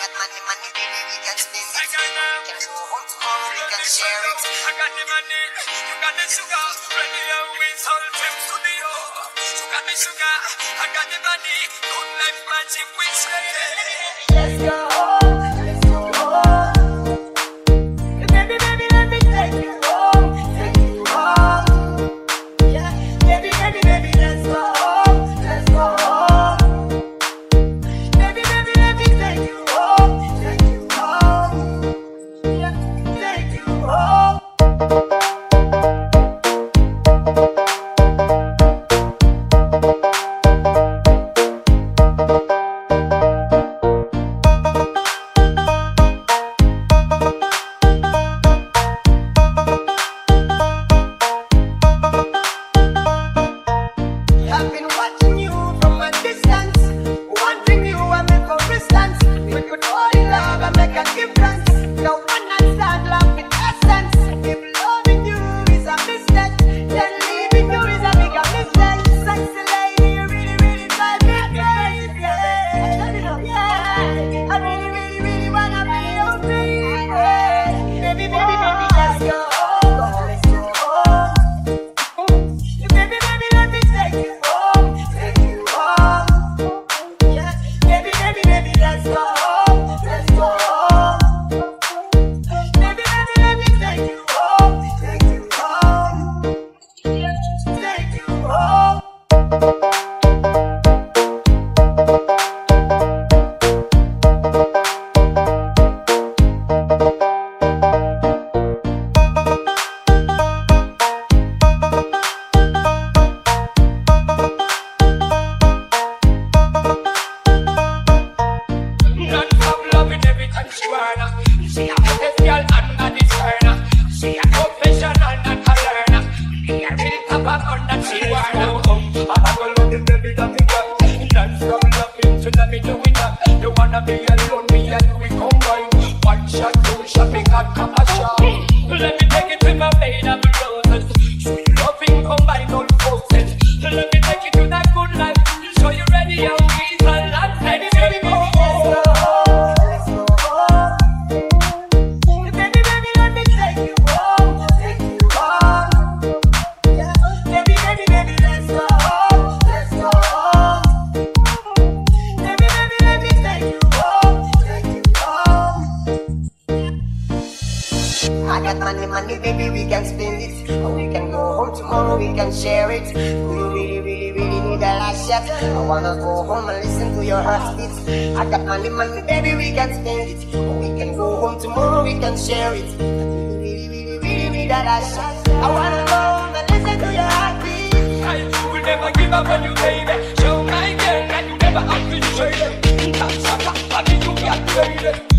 got money, money, baby, we can spend it. We can go home tomorrow, we can share it. I got the money, you got the sugar. Ready with all them studio. You got the sugar, I got the money. Good life magic, we say. Let's go home, let's go home. Baby, baby, let me take you home, take you home. Yeah, baby, baby, baby, let's go home, let's go home. Baby, baby, let me take you home, take you home. Yeah, take you home. I've been watching you from a distance, wanting you and me for instance. We could fall in love and make a difference. No understand love in essence. If loving you is a mistake, then leaving you is a bigger mistake. Sexy lady, you really, really drive me crazy. Yeah, I really, really, really wanna be your baby. Baby, baby, baby, let's go home, let's go home. Baby, baby, let me take you home, take you home. Yeah, baby, baby, baby, let's go home, let's go home. Baby, baby, let me take you home, take you home. Yeah, take you home. Non-stop loving every time she wanna. She a hottest girl under the burner. She a professional, not a learner. She a real top of under she wanna. I go love the baby that we got. Non-stop loving, so let me do it up. You wanna be alone, me and we combine. One shot, two shot, we got come a shot. Let me take it to my bed of roses. Show you loving, combine all forces. Let me take you to that good life. Show you ready and we shall not take it anymore. Let's go home. Baby, baby, let me take you home, take you home. Yeah, baby, baby, baby, let's go home, let's go home. Baby, baby, let me take you home, take you home. I got money, money, baby, we can spend it. Or we can go home tomorrow, we can share it. Do you really, really, really need a last shot? I wanna go home and listen to your heartbeats. I got money, money, baby, we can spend it. Or we can go home tomorrow, we can share it. Do you really, really, really need a last shot? I wanna go home and listen to your heartbeats. I will never give up on you, baby. Show my girl that you never have to trade it. That's a fact, I think you got traded.